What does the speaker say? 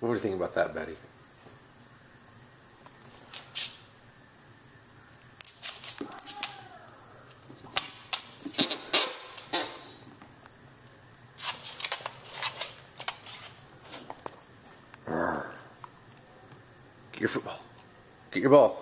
What do you think about that, Betty? Get your football. Get your ball.